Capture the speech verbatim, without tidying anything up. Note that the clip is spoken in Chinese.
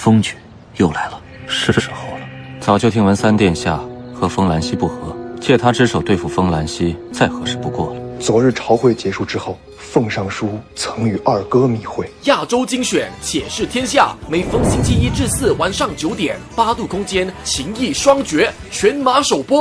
风局又来了，是时候了。早就听闻三殿下和风兰溪不和，借他之手对付风兰溪，再合适不过了。 昨日朝会结束之后，奉尚书曾与二哥密会。 亚洲精选，且试天下，每逢星期一至四晚上九点，八度空间情谊双绝，全马首播。